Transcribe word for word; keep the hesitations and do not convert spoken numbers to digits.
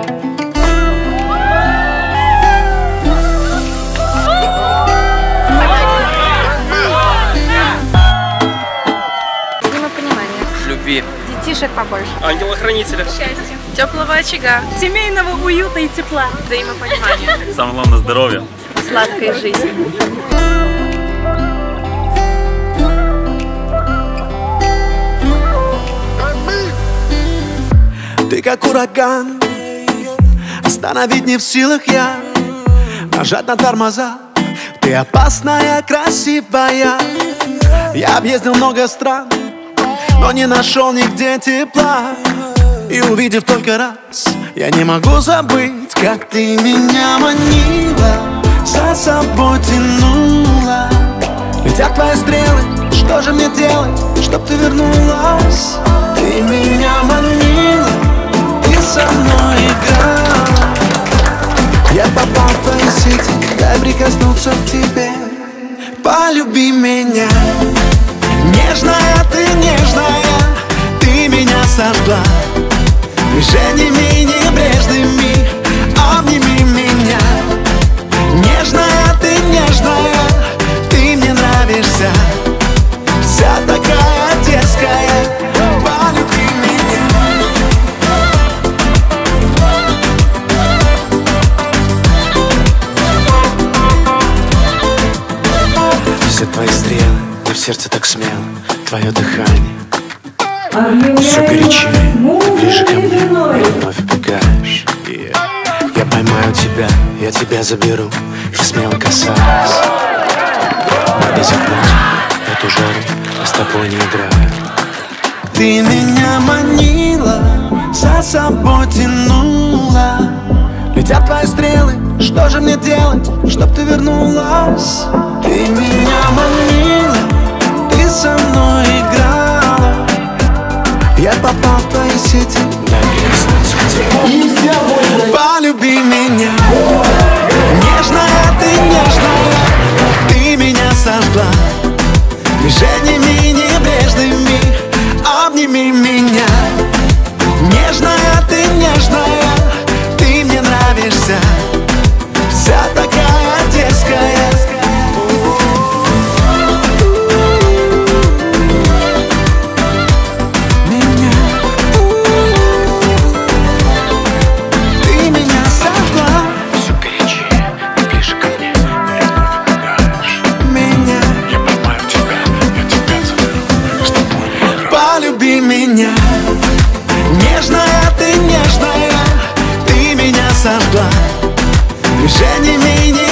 Любви. Детишек побольше. Ангела-хранителя. Счастья. Теплого очага. Семейного уюта и тепла. Взаимопонимания. Самое главное — здоровья. Сладкой жизни. Ты как ураган, остановить не в силах я, нажать на тормоза. Ты опасная, красивая. Я объездил много стран, но не нашел нигде тепла. И увидев только раз, я не могу забыть, как ты меня манила, за собой тянула. Летят твои стрелы, что же мне делать, чтоб ты вернулась? Ты меня манила, ты со мной играла. Я попал в твои сети, дай прикоснуться к тебе. Полюби меня. Нежная ты, нежная, ты меня сожгла. Движениями небрежными обними меня. Нежная ты, нежная, ты мне нравишься. Вся такая детская, полюби меня. Все твои стрелы, но в сердце так смело, твое дыхание все горячее, ты ближе ко мне, и вновь убегаешь. Yeah. Я поймаю тебя, я тебя заберу, и смело касаюсь. Могу забыть эту жару, я с тобой не играю. Ты меня манила, за собой тянула. Летят твои стрелы, что же мне делать, чтоб ты вернулась? Ты меня манила, ты со мной играла. Я попал в твои сети, дай прикоснуться к тебе. Полюби меня. Нежная ты, нежная, ты меня сожгла. Движениями небрежными обними меня. Нежная ты, нежная, ты мне нравишься. Вся такая детская. Полюби меня. Нежная ты, нежная, ты меня сожгла. Движениями не